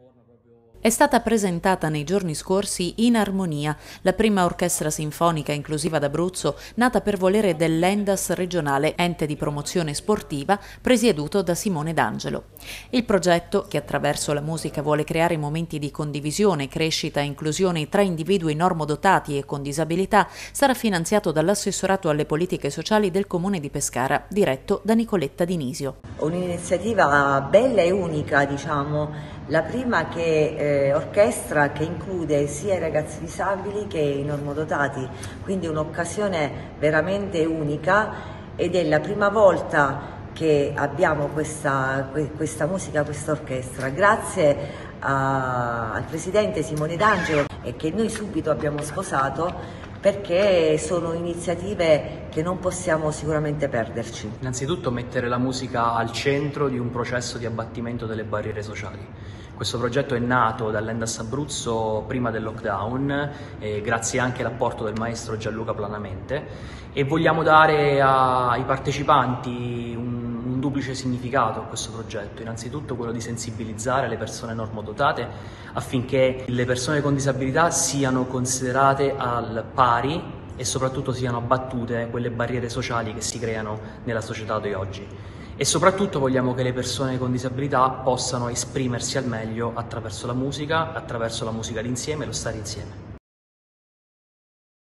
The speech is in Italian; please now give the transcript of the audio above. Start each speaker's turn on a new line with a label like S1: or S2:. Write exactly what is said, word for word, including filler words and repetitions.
S1: È stata presentata nei giorni scorsi In Armonia, la prima orchestra sinfonica inclusiva d'Abruzzo nata per volere dell'Endas regionale, ente di promozione sportiva presieduto da Simone D'Angelo. Il progetto, che attraverso la musica vuole creare momenti di condivisione, crescita e inclusione tra individui normodotati e con disabilità, sarà finanziato dall'assessorato alle politiche sociali del Comune di Pescara, diretto da Nicoletta Dinisio.
S2: Un'iniziativa bella e unica, diciamo. La prima che eh, orchestra che include sia i ragazzi disabili che i normodotati, quindi un'occasione veramente unica ed è la prima volta che abbiamo questa, questa musica, questa orchestra, grazie a, al presidente Simone D'Angelo e che noi subito abbiamo sposato, perché sono iniziative che non possiamo sicuramente perderci.
S3: Innanzitutto mettere la musica al centro di un processo di abbattimento delle barriere sociali. Questo progetto è nato dall'Endas Abruzzo prima del lockdown, eh, grazie anche all'apporto del maestro Gianluca Planamente, e vogliamo dare a, ai partecipanti un, un duplice significato a questo progetto. Innanzitutto quello di sensibilizzare le persone normodotate affinché le persone con disabilità siano considerate al pari e soprattutto siano abbattute quelle barriere sociali che si creano nella società di oggi. E soprattutto vogliamo che le persone con disabilità possano esprimersi al meglio attraverso la musica, attraverso la musica d'insieme e lo stare insieme.